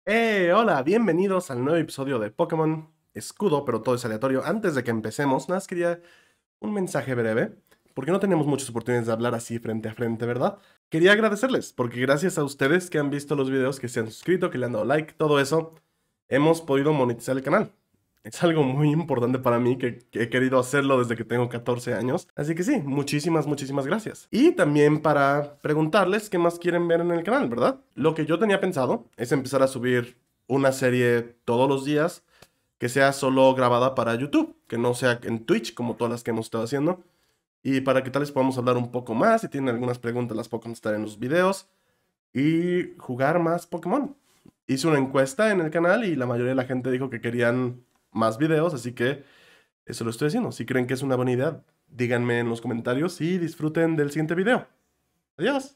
Hola, bienvenidos al nuevo episodio de Pokémon Escudo, pero todo es aleatorio. Antes de que empecemos, nada más quería un mensaje breve, porque no tenemos muchas oportunidades de hablar así frente a frente, ¿verdad? Quería agradecerles, porque gracias a ustedes que han visto los videos, que se han suscrito, que le han dado like, todo eso, hemos podido monetizar el canal. Es algo muy importante para mí que he querido hacerlo desde que tengo 14 años. Así que sí, muchísimas gracias. Y también para preguntarles qué más quieren ver en el canal, ¿verdad? Lo que yo tenía pensado es empezar a subir una serie todos los días que sea solo grabada para YouTube, que no sea en Twitch como todas las que hemos estado haciendo. Y para que tal vez podamos hablar un poco más, si tienen algunas preguntas las puedo contestar en los videos y jugar más Pokémon. Hice una encuesta en el canal y la mayoría de la gente dijo que querían más videos, así que eso lo estoy haciendo. Si creen que es una buena idea, díganme en los comentarios y disfruten del siguiente video. Adiós.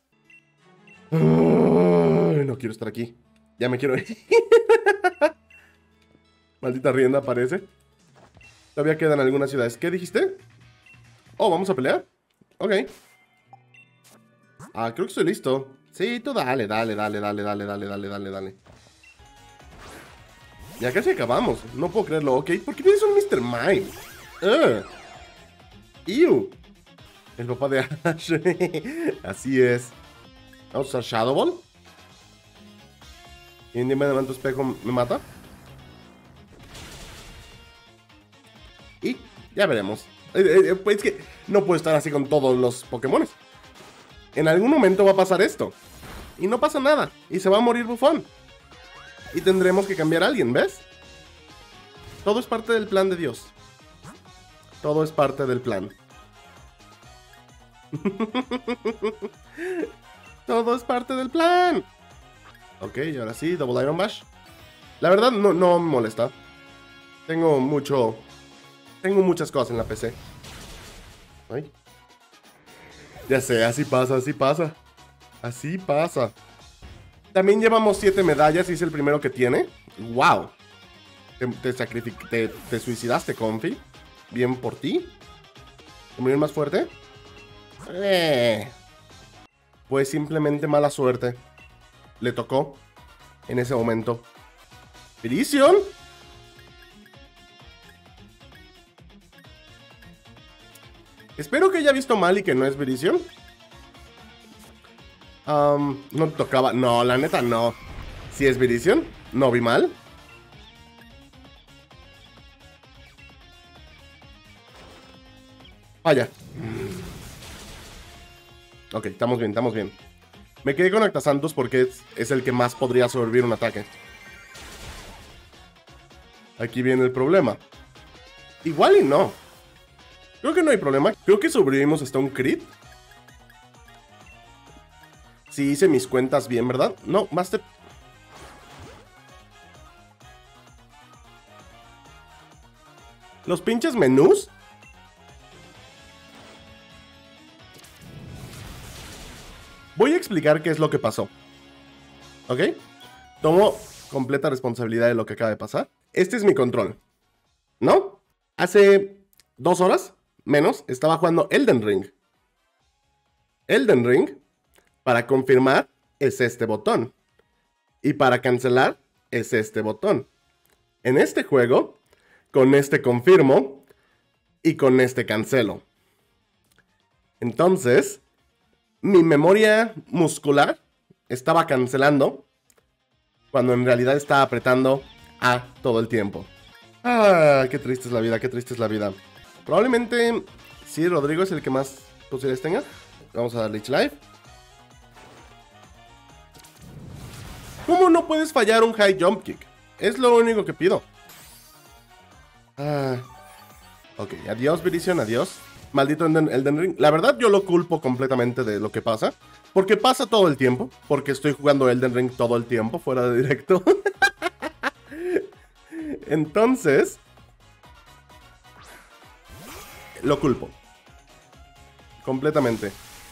Ay, no quiero estar aquí. Ya me quiero ir. Maldita rienda aparece. Todavía quedan algunas ciudades. ¿Qué dijiste? Oh, ¿vamos a pelear? Ok. Ah, creo que estoy listo. Sí, tú dale. Ya casi acabamos. No puedo creerlo, ok. ¿Por qué tienes un Mr. Mime? Ew. El papá de Ash. Así es. Vamos a usar Shadow Ball. Y en de manto espejo me mata. Y ya veremos. Pues es que no puedo estar así con todos los Pokémones. En algún momento va a pasar esto. Y no pasa nada. Y se va a morir Bufón. Y tendremos que cambiar a alguien, ¿ves? Todo es parte del plan de Dios. Todo es parte del plan. Todo es parte del plan. Ok, y ahora sí, Double Iron Bash. La verdad no me molesta. Tengo muchas cosas en la PC. Ay. Ya sé, así pasa, así pasa. Así pasa. También llevamos 7 medallas y es el primero que tiene. ¡Wow! Te suicidaste, Comfy. Bien por ti. ¿Morir más fuerte? Pues simplemente mala suerte. Le tocó en ese momento. ¿Virizion? Espero que haya visto mal y que no es Virizion. No tocaba. No, la neta no. Si es Virizion, no vi mal. Vaya. Ok, estamos bien, estamos bien. Me quedé con Actasantos porque es el que más podría sobrevivir un ataque. Aquí viene el problema. Igual y no. Creo que no hay problema. Creo que sobrevivimos hasta un crit. Si hice mis cuentas bien, ¿verdad? No, Master... Los pinches menús. Voy a explicar qué es lo que pasó. ¿Ok? Tomo completa responsabilidad de lo que acaba de pasar. Este es mi control. ¿No? Hace 2 horas, menos, estaba jugando Elden Ring. Elden Ring, para confirmar, es este botón. Y para cancelar, es este botón. En este juego, con este confirmo y con este cancelo. Entonces, mi memoria muscular estaba cancelando cuando en realidad estaba apretando A todo el tiempo. Ah, qué triste es la vida, qué triste es la vida. Probablemente, sí, Rodrigo es el que más posibilidades tenga. Vamos a darle Leech Life. ¿Cómo no puedes fallar un High Jump Kick? Es lo único que pido. Ah, ok, adiós Virizion, adiós. Maldito Elden Ring. La verdad yo lo culpo completamente de lo que pasa. Porque pasa todo el tiempo. Porque estoy jugando Elden Ring todo el tiempo fuera de directo. Entonces, lo culpo. Completamente.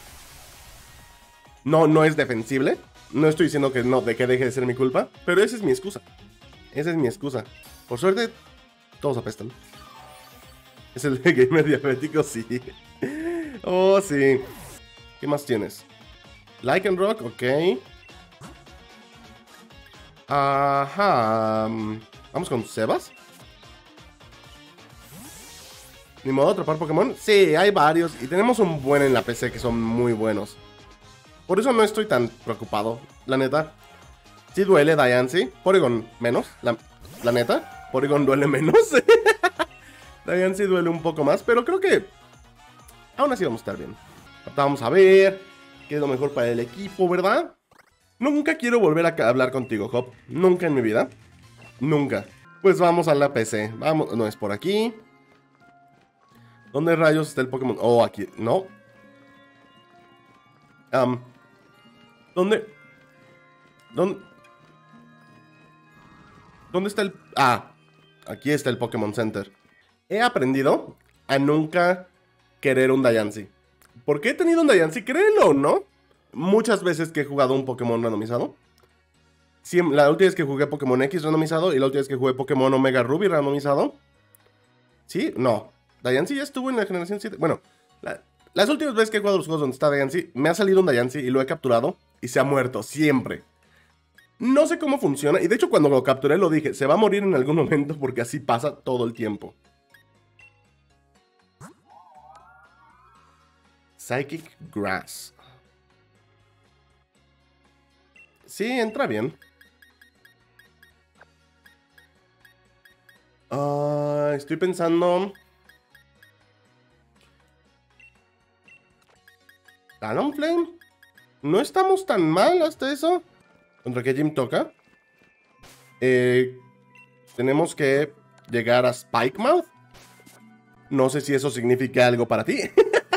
No es defensible. No estoy diciendo que no, de que deje de ser mi culpa. Pero esa es mi excusa. Esa es mi excusa. Por suerte, todos apestan. ¿Es el gamer diabético? Sí. Oh, sí. ¿Qué más tienes? Lycanroc, ok. Ajá. Vamos con Sebas. Ni modo, atrapar Pokémon. Sí, hay varios. Y tenemos un buen en la PC que son muy buenos. Por eso no estoy tan preocupado, la neta. Sí duele Diancie. Porygon menos, la neta. Porygon duele menos. Diancie duele un poco más, pero creo que aún así vamos a estar bien. Vamos a ver qué es lo mejor para el equipo, ¿verdad? Nunca quiero volver a hablar contigo, Hop. Nunca en mi vida. Nunca. Pues vamos a la PC. Vamos, no es por aquí. ¿Dónde rayos está el Pokémon? Oh, aquí. No. ¿Dónde? ¿Dónde? ¿Dónde está el...? Ah, aquí está el Pokémon Center. He aprendido a nunca querer un Diancie. ¿Por qué he tenido un Diancie? Créelo, ¿no? Muchas veces que he jugado un Pokémon randomizado. La última vez que jugué Pokémon X randomizado y la última vez que jugué Pokémon Omega Ruby randomizado. ¿Sí? No. Diancie ya estuvo en la generación 7. Bueno, las últimas veces que he jugado los juegos donde está Diancie, me ha salido un Diancie y lo he capturado y se ha muerto, siempre. No sé cómo funciona, y de hecho cuando lo capturé lo dije, se va a morir en algún momento porque así pasa todo el tiempo. Psychic Grass. Sí, entra bien. Estoy pensando... Talonflame. No estamos tan mal hasta eso. ¿Contra qué gym toca? Tenemos que llegar a Spikemouth. No sé si eso significa algo para ti.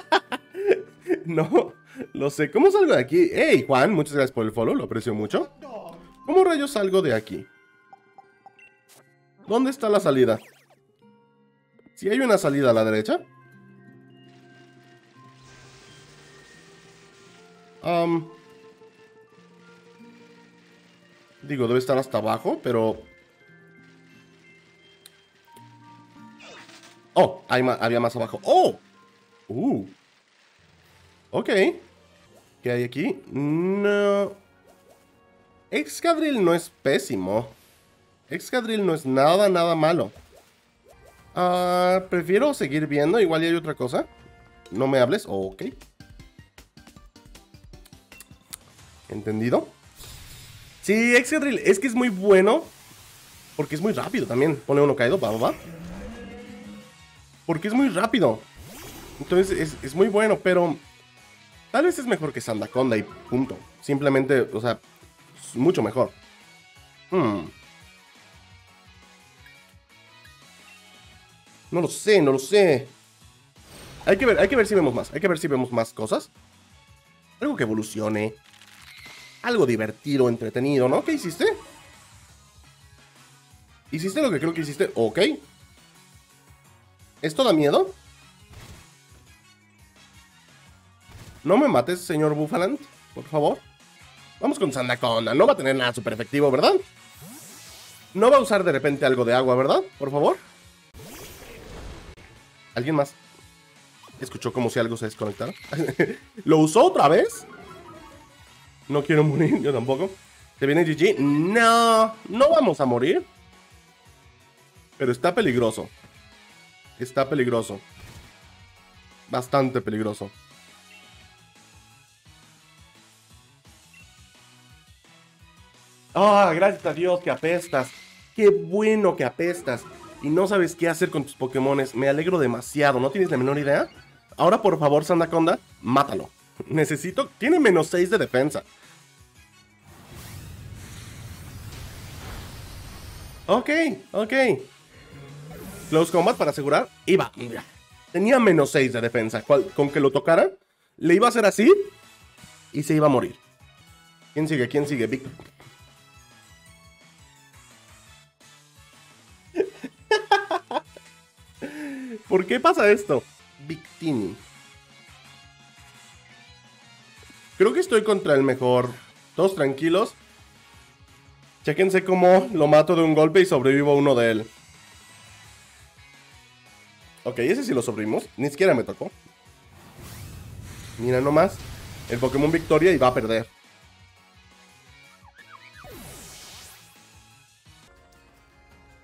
No, lo sé. ¿Cómo salgo de aquí? Hey, Juan, muchas gracias por el follow, lo aprecio mucho. ¿Cómo rayos salgo de aquí? ¿Dónde está la salida? Si hay una salida a la derecha. Digo, debe estar hasta abajo, pero... Oh, había más abajo. ¡Oh! Ok. ¿Qué hay aquí? No. Excadrill no es pésimo. Excadrill no es nada malo. Prefiero seguir viendo. Igual hay otra cosa. No me hables. Ok. ¿Entendido? Sí, Excadrill. Es que es muy bueno. Porque es muy rápido también. Pone uno caído. Va. Porque es muy rápido. Entonces es muy bueno, pero... Tal vez es mejor que Sandaconda y punto. Simplemente, o sea, es mucho mejor. No lo sé. Hay que ver si vemos más. Hay que ver si vemos más cosas. Algo que evolucione. Algo divertido, entretenido, ¿no? ¿Qué hiciste? ¿Hiciste lo que creo que hiciste? Ok. ¿Esto da miedo? No me mates, señor Buffalant, por favor. Vamos con Sandaconda. No va a tener nada súper efectivo, ¿verdad? No va a usar de repente algo de agua, ¿verdad? Por favor. ¿Alguien más? ¿Escuchó como si algo se desconectara? ¿Lo usó otra vez? No quiero morir, yo tampoco. ¿Te viene GG? No, no vamos a morir. Pero está peligroso. Está peligroso. Bastante peligroso. Gracias a Dios que apestas. Qué bueno que apestas. Y no sabes qué hacer con tus Pokémones. Me alegro demasiado. ¿No tienes la menor idea? Ahora, por favor, Sandaconda, mátalo. Necesito... Tiene menos 6 de defensa. Ok. Close Combat para asegurar. Iba. Tenía menos 6 de defensa. Con que lo tocara, le iba a hacer así y se iba a morir. ¿Quién sigue? Big... ¿Por qué pasa esto? Victini. Creo que estoy contra el mejor. Todos tranquilos. Chéquense cómo lo mato de un golpe y sobrevivo a uno de él. Ok, ese sí lo sobrevivimos. Ni siquiera me tocó. Mira nomás. El Pokémon Victoria y va a perder.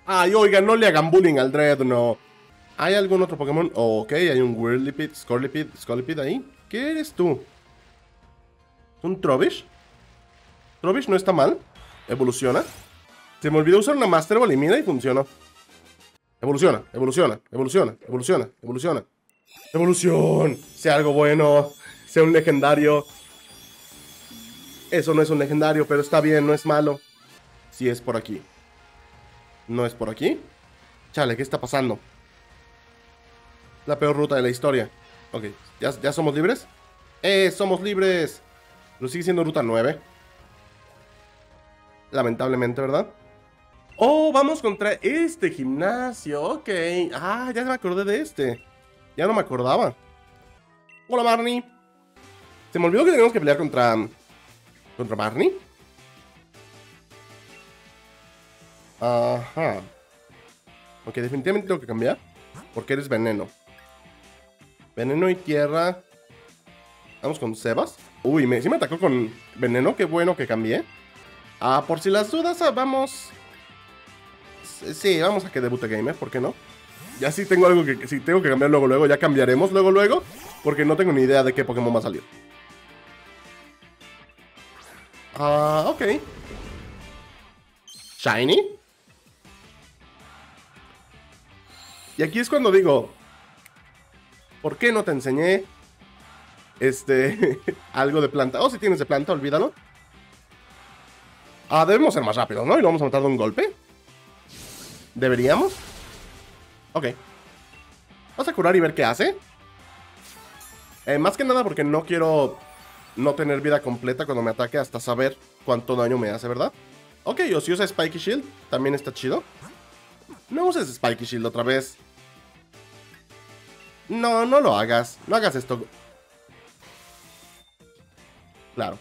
Ay, oiga, no le hagan bullying al Dreadnought. ¿Hay algún otro Pokémon? Oh, ok, hay un Whirlipede, Scolipede ahí. ¿Qué eres tú? ¿Un Trubbish? Trubbish no está mal. Evoluciona. Se me olvidó usar una Master Ball y mira y funcionó. Evoluciona, evoluciona, evoluciona, evoluciona, evoluciona. ¡Evolución! Sea algo bueno. Sea un legendario. Eso no es un legendario, pero está bien, no es malo. Si es por aquí. ¿No es por aquí? Chale, ¿qué está pasando? La peor ruta de la historia. Ok, ¿ya somos libres? ¡Somos libres! Pero sigue siendo ruta 9. Lamentablemente, ¿verdad? ¡Oh, vamos contra este gimnasio! Ok. Ah, ya me acordé de este. Ya no me acordaba. Hola, Barney. Se me olvidó que teníamos que pelear contra Barney. Ajá. Ok, definitivamente tengo que cambiar. Porque eres veneno. Veneno y tierra. Vamos con Sebas. Uy, sí me atacó con veneno. Qué bueno que cambié. Por si las dudas, vamos. Sí, vamos a que debute Gamer, ¿por qué no? Ya sí tengo algo que si tengo que cambiar luego, ya cambiaremos luego. Porque no tengo ni idea de qué Pokémon va a salir. Ok. Shiny. Y aquí es cuando digo, ¿por qué no te enseñé algo de planta? Si tienes de planta, olvídalo. Debemos ser más rápidos, ¿no? Y lo vamos a matar de un golpe. ¿Deberíamos? Ok. Vamos a curar y ver qué hace. Más que nada porque no quiero no tener vida completa cuando me ataque hasta saber cuánto daño me hace, ¿verdad? Ok, o si usa Spiky Shield, también está chido. No uses Spiky Shield otra vez. No lo hagas. No hagas esto. Claro.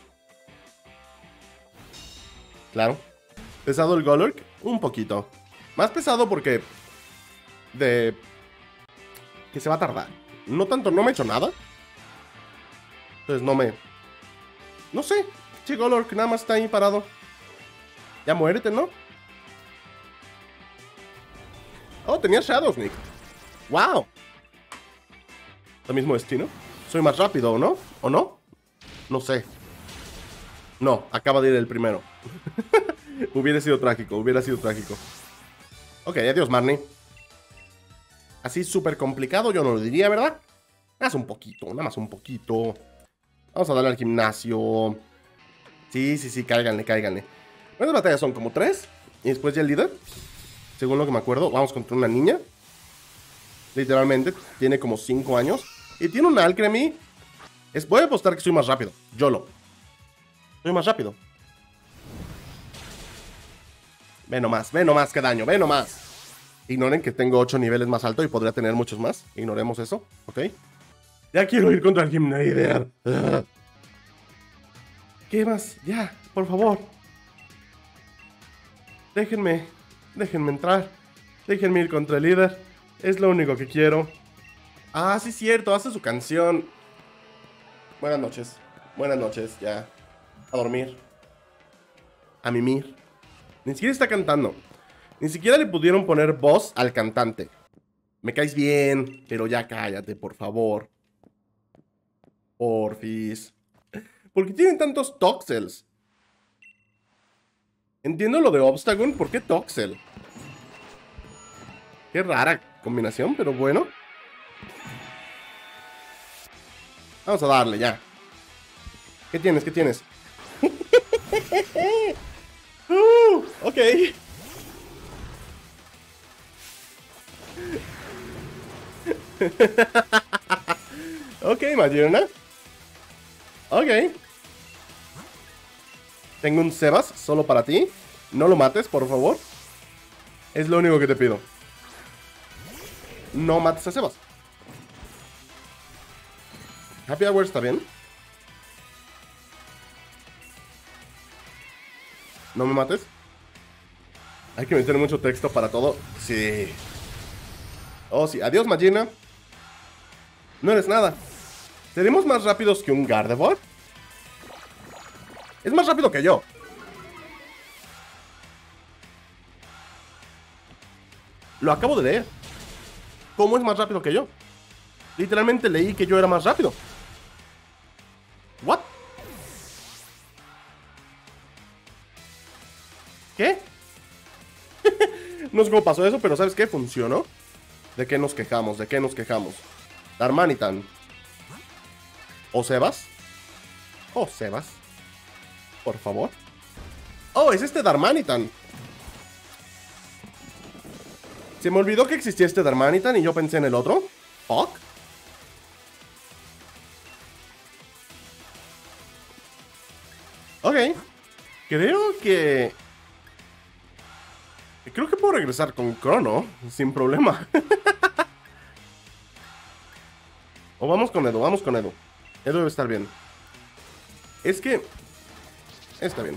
¿Pesado el Golurk? Un poquito. Más pesado porque... que se va a tardar. No tanto, no me he hecho nada. Entonces no sé. Che, Golurk nada más está ahí parado. Ya muérete, ¿no? Oh, tenía Shadow Sneak. ¡Wow! ¿Lo mismo destino? Soy más rápido, ¿o no? ¿O no? No sé. No, acaba de ir el primero. Hubiera sido trágico. Ok, adiós, Marnie. Así súper complicado yo no lo diría, ¿verdad? Haz un poquito, nada más un poquito. Vamos a darle al gimnasio. Sí, cáiganle. Las batallas son como 3. Y después ya el líder. Según lo que me acuerdo, vamos contra una niña. Literalmente, tiene como 5 años. Y tiene un Alcremie. Voy a apostar que soy más rápido. Soy más rápido. Ve nomás, qué daño, ve nomás. Ignoren que tengo 8 niveles más alto y podría tener muchos más. Ignoremos eso, ¿ok? Ya quiero ir contra el Gimnaider. ¿Qué más? Ya, por favor. Déjenme entrar. Déjenme ir contra el líder. Es lo único que quiero. Sí, cierto, hace su canción. Buenas noches, ya. A dormir. A mimir. Ni siquiera está cantando. Ni siquiera le pudieron poner voz al cantante. Me caes bien, pero ya cállate, por favor. Porfis. ¿Por qué tienen tantos Toxels? Entiendo lo de Obstagoon, ¿por qué Toxel? Qué rara combinación, pero bueno. Vamos a darle, ya. ¿Qué tienes? Ok. Ok, Magearna. Ok. Tengo un Sebas solo para ti. No lo mates, por favor. Es lo único que te pido. No mates a Sebas. Happy Hour está bien. No me mates. Hay que meter mucho texto para todo. Sí. Oh, sí. Adiós, Magearna. No eres nada. ¿Seremos más rápidos que un Gardevoir? Es más rápido que yo. Lo acabo de leer. ¿Cómo es más rápido que yo? Literalmente leí que yo era más rápido. ¿What? ¿Qué? No sé cómo pasó eso, pero ¿sabes qué? Funcionó. ¿De qué nos quejamos? ¿De qué nos quejamos? Darmanitan. ¿O Sebas? ¿O Sebas? Por favor. Oh, es este Darmanitan. Se me olvidó que existía este Darmanitan y yo pensé en el otro. Fuck. Ok. Creo que puedo regresar con Crono sin problema. O vamos con Edo, vamos con Edo. Edo debe estar bien. Es que... Está bien.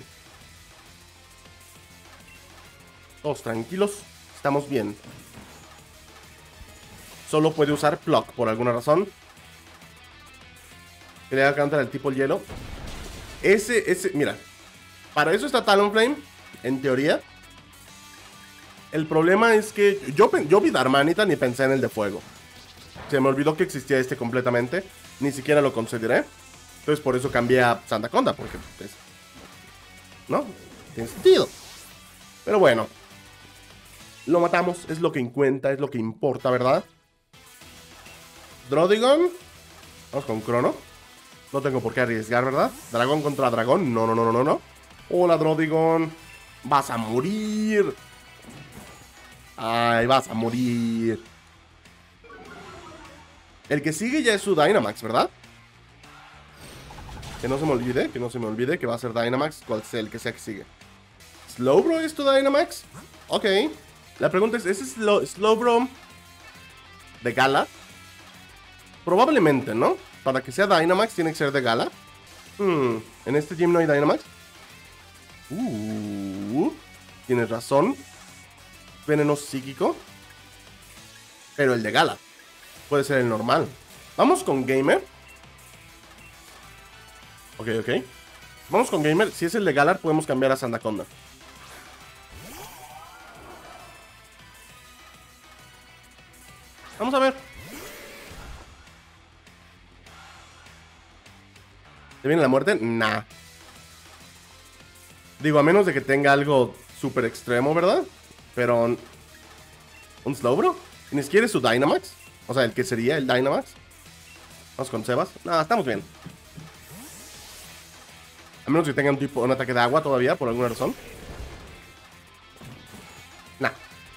Todos tranquilos. Estamos bien. Solo puede usar Pluck por alguna razón. Que le haga cantar al tipo hielo. Mira. Para eso está Talonflame. En teoría. El problema es que yo vi Darmanitan y pensé en el de fuego. Se me olvidó que existía este completamente. Ni siquiera lo consideré. Entonces por eso cambié a Sandaconda. Porque pues, ¿no? Tiene sentido. Pero bueno. Lo matamos. Es lo que cuenta. Es lo que importa, ¿verdad? Drodigon. Vamos con Crono. No tengo por qué arriesgar, ¿verdad? Dragón contra dragón. No, no, no, no, no. Hola, Drodigon. Vas a morir. Ay, vas a morir. El que sigue ya es su Dynamax, ¿verdad? Que no se me olvide, que va a ser Dynamax, cual sea el que sea que sigue. ¿Slowbro es tu Dynamax? Ok. La pregunta ¿es Slowbro de Gala? Probablemente, ¿no? Para que sea Dynamax tiene que ser de Gala. ¿En este gym no hay Dynamax? Tienes razón. Veneno psíquico. Pero el de Gala. Puede ser el normal. Vamos con Gamer. Ok, ok. Vamos con Gamer. Si es el de Galar, podemos cambiar a Sandaconda. Vamos a ver. ¿Te viene la muerte? Nah. Digo, a menos de que tenga algo súper extremo, ¿verdad? Pero... ¿un Slowbro? ¿Ni siquiera es su Dynamax? O sea, el que sería el Dynamax. Vamos con Sebas. No, estamos bien. A menos que tenga un ataque de agua todavía, por alguna razón. Nah.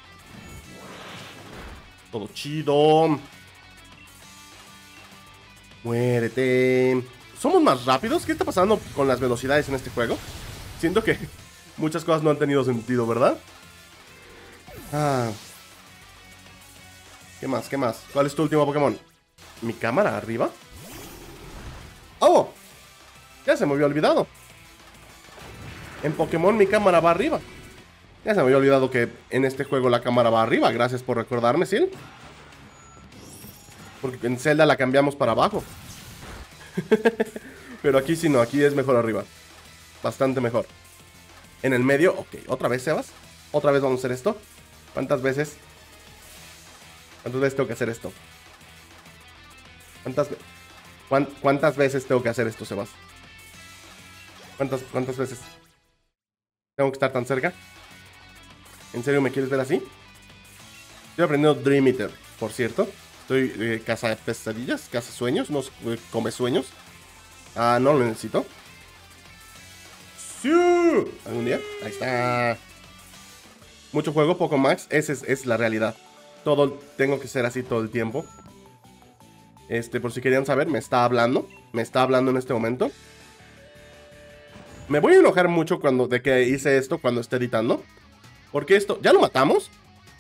Todo chido. Muérete. ¿Somos más rápidos? ¿Qué está pasando con las velocidades en este juego? Siento que muchas cosas no han tenido sentido, ¿verdad? ¿Qué más? ¿Qué más? ¿Cuál es tu último Pokémon? ¿Mi cámara arriba? ¡Oh! Ya se me había olvidado. En Pokémon mi cámara va arriba. Ya se me había olvidado que en este juego la cámara va arriba. Gracias por recordarme, Sil. Porque en Zelda la cambiamos para abajo. Pero aquí sí no, aquí es mejor arriba. Bastante mejor. En el medio, ok. ¿Otra vez, Sebas? ¿Otra vez vamos a hacer esto? ¿Cuántas veces? ¿Cuántas veces tengo que hacer esto? ¿Cuántas veces tengo que hacer esto, Sebas? ¿Cuántas veces tengo que estar tan cerca? ¿En serio me quieres ver así? Estoy aprendiendo Dream Eater, por cierto. Estoy caza pesadillas, caza sueños, no come sueños. Ah, no lo necesito. ¡Sí! ¿Algún día? Ahí está. Mucho juego, poco max. Esa es la realidad. Tengo que ser así todo el tiempo. Por si querían saber, me está hablando. Me está hablando en este momento. Me voy a enojar mucho de que hice esto cuando esté editando. Porque esto... ¿Ya lo matamos?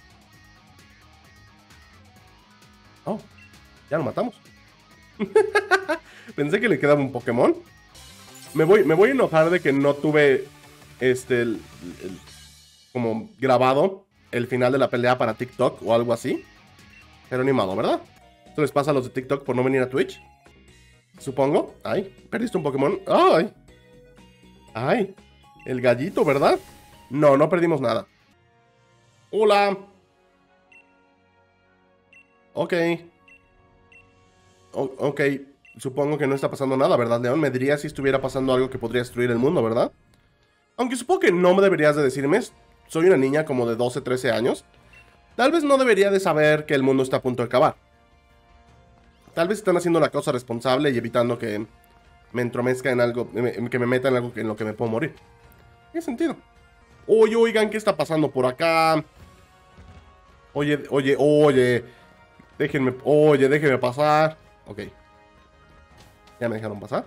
Oh, ya lo matamos. Pensé que le quedaba un Pokémon. Me voy a enojar de que no tuve como grabado el final de la pelea para TikTok o algo así. Pero ni modo, ¿verdad? Esto les pasa a los de TikTok por no venir a Twitch. Supongo. Ay, perdiste un Pokémon. Ay. Ay. El gallito, ¿verdad? No, no perdimos nada. Hola. Ok. Ok. Supongo que no está pasando nada, ¿verdad, León? Me dirías si estuviera pasando algo que podría destruir el mundo, ¿verdad? Aunque supongo que no me deberías de decirme. Soy una niña como de 12, 13 años. Tal vez no debería de saber que el mundo está a punto de acabar. Tal vez están haciendo la cosa responsable y evitando que me entromezca en algo, que me meta en algo en lo que me puedo morir. ¿Qué sentido? Oye, oigan, ¿qué está pasando por acá? Oye. Déjenme pasar. Ok. Ya me dejaron pasar.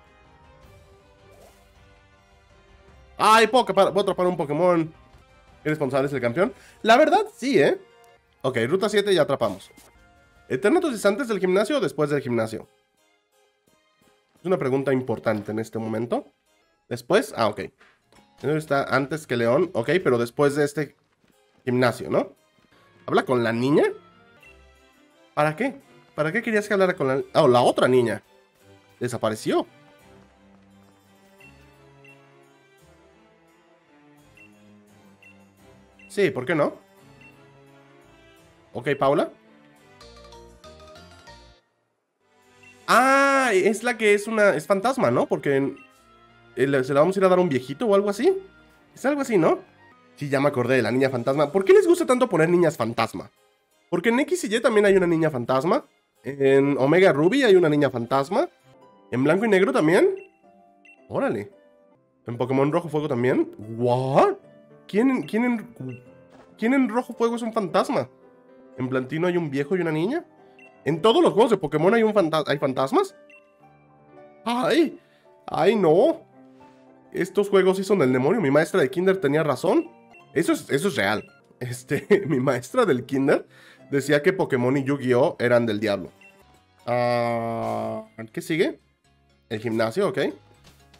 ¡Ay, voy a atrapar un Pokémon! ¿Qué responsable es el campeón? La verdad, sí, ¿eh? Ok, ruta 7 ya atrapamos. ¿Eternatus es antes del gimnasio o después del gimnasio? Es una pregunta importante en este momento. ¿Después? Ah, ok. Está antes que León. Ok, pero después de este gimnasio, ¿no? ¿Habla con la niña? ¿Para qué? ¿Para qué querías que hablara con la... Oh, la otra niña. Desapareció. Sí, ¿por qué no? Ok, Paula. Ah, es la que es fantasma, ¿no? Porque se la vamos a ir a dar a un viejito o algo así. Es algo así, ¿no? Sí, ya me acordé de la niña fantasma. ¿Por qué les gusta tanto poner niñas fantasma? Porque en X y Y también hay una niña fantasma. En Omega Ruby hay una niña fantasma. En blanco y negro también. Órale. En Pokémon Rojo Fuego también. ¿What? ¿Quién en Rojo Fuego es un fantasma? ¿En Platino hay un viejo y una niña? ¿En todos los juegos de Pokémon hay fantasmas? ¡Ay! ¡Ay, no! Estos juegos sí son del demonio. Mi maestra de kinder tenía razón. Eso es real. Mi maestra del kinder decía que Pokémon y Yu-Gi-Oh eran del diablo. ¿Qué sigue? El gimnasio, ok.